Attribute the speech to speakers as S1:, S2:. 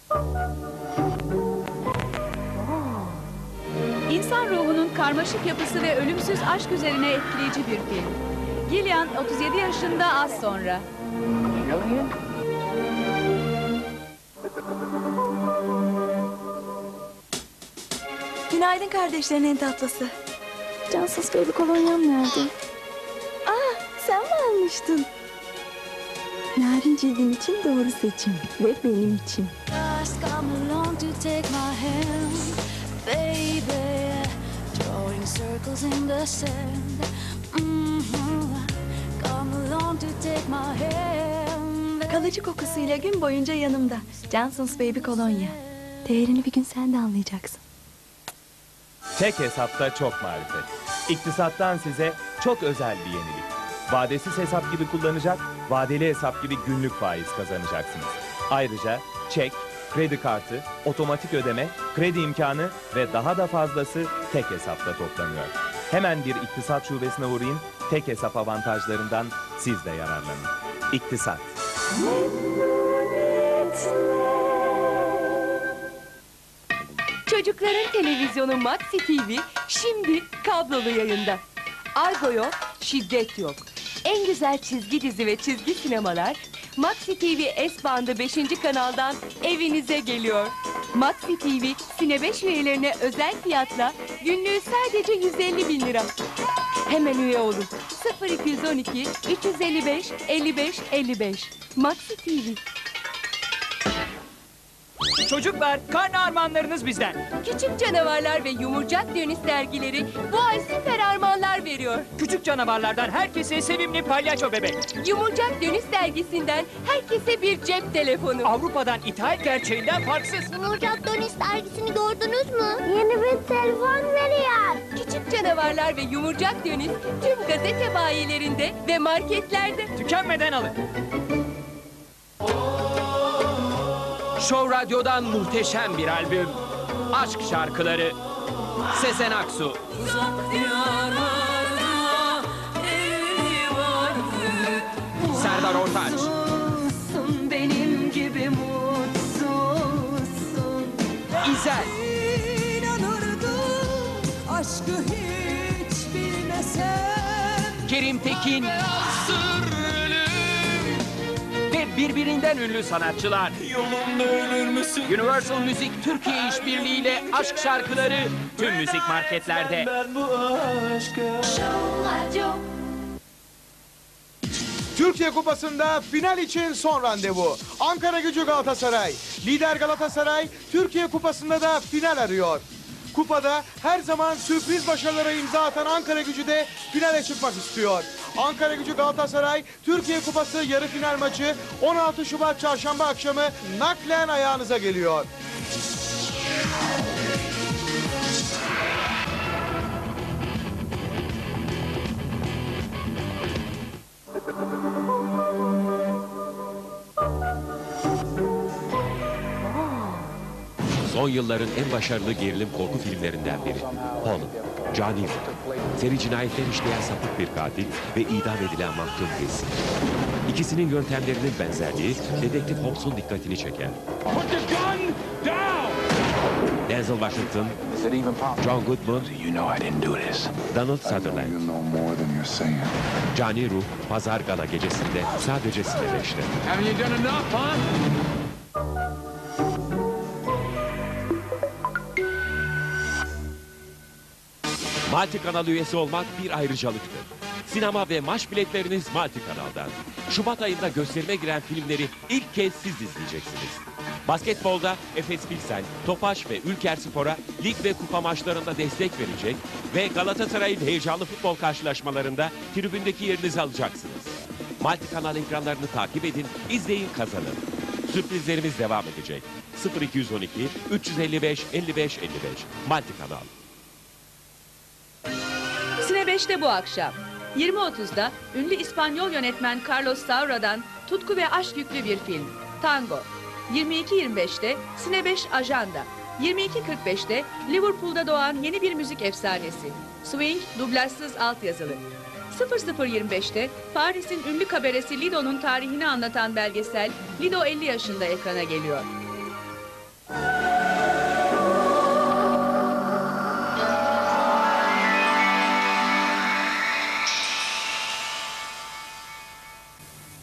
S1: İnsan ruhunun karmaşık yapısı ve ölümsüz aşk üzerine etkileyici bir film. Gillian 37 yaşında az sonra.
S2: Günaydın kardeşlerin en tatlısı. Cansız baby kolonyam nerede? Ah, sen mi almıştın? Narin cildin için doğru seçim ve benim için. Kalıcı kokusuyla gün boyunca yanımda. Johnson's Baby kolonya. Değerini bir gün sen de anlayacaksın.
S3: Tek hesapta çok marifet. İktisattan size çok özel bir yenilik. Vadesiz hesap gibi kullanacak, vadeli hesap gibi günlük faiz kazanacaksınız. Ayrıca çek, kredi kartı, otomatik ödeme, kredi imkanı ve daha da fazlası tek hesapta toplanıyor. Hemen bir iktisat şubesine uğrayın, tek hesap avantajlarından siz de yararlanın. İktisat.
S4: Çocukların televizyonu Maxi TV şimdi kablolu yayında. Argo yok, şiddet yok. En güzel çizgi dizi ve çizgi sinemalar Maxi TV S bandı 5. kanaldan evinize geliyor. Maxi TV Sine 5 üyelerine özel fiyatla günlüğü sadece 150 bin lira. Hemen üye olun. 0212 355 55 55. Maxi TV.
S5: Çocuklar, karne armağanlarınız bizden.
S4: Küçük Canavarlar ve Yumurcak Dönüş dergileri bu ay süper armağanlar veriyor.
S5: Küçük canavarlardan herkese sevimli palyaço bebek.
S4: Yumurcak Dönüş dergisinden herkese bir cep telefonu.
S5: Avrupa'dan ithal gerçeğinden farksız.
S6: Yumurcak Dönüş dergisini gördünüz mü? Yeni bir telefon veriyor.
S4: Küçük Canavarlar ve Yumurcak Dönüş tüm gazete bayilerinde ve marketlerde.
S5: Tükenmeden alın.
S7: Show Radyo'dan muhteşem bir albüm. Aşk şarkıları. Sezen Aksu. Serdar Ortaç.
S2: Benim gibi mutsuzsun.
S7: İzel.
S8: İnanırdım aşkı hiç bilmesem.
S7: Kerim Tekin. Ve birbirinden ünlü sanatçılar.
S8: Yolunda ölür müsün?
S7: Universal Müzik Türkiye işbirliğiyle aşk şarkıları tüm müzik marketlerde.
S8: Ben bu aşka.
S9: Türkiye Kupası'nda final için son randevu. Ankaragücü Galatasaray. Lider Galatasaray Türkiye Kupası'nda da final arıyor. Kupada her zaman sürpriz başarılara imza atan Ankaragücü de finale çıkmak istiyor. Ankaragücü Galatasaray Türkiye Kupası yarı final maçı 16 Şubat Çarşamba akşamı naklen ayağınıza geliyor.
S10: Son yılların en başarılı gerilim korku filmlerinden biri. Holland, Johnny Depp. Seri cinayetler işleyen sapık bir katil ve idam edilen mahkum birisi. İkisinin yöntemlerinin benzerliği Dedektif Holmes'un dikkatini çeker. Denzel Washington, John Goodman, Donald Sutherland. Cani Ruh, Pazar Gala gecesinde sadece Sine 5'te. Multi Kanal üyesi olmak bir ayrıcalıktır. Sinema ve maç biletleriniz Multi Kanal'dan. Şubat ayında gösterime giren filmleri ilk kez siz izleyeceksiniz. Basketbolda Efes Pilsen, Tofaş ve Ülkerspor'a lig ve kupa maçlarında destek verecek ve Galatasaray'ın heyecanlı futbol karşılaşmalarında tribündeki yerinizi alacaksınız. Multi Kanal ekranlarını takip edin, izleyin, kazanın. Sürprizlerimiz devam edecek. 0212 355 55 55 Multi Kanal.
S1: Sine 5'te bu akşam. 20.30'da ünlü İspanyol yönetmen Carlos Saura'dan tutku ve aşk yüklü bir film. Tango. 22.25'te Sine 5 Ajanda. 22.45'te Liverpool'da doğan yeni bir müzik efsanesi. Swing dublajsız altyazılı. 00.25'te Paris'in ünlü kabaresi Lido'nun tarihini anlatan belgesel Lido 50 yaşında ekrana geliyor.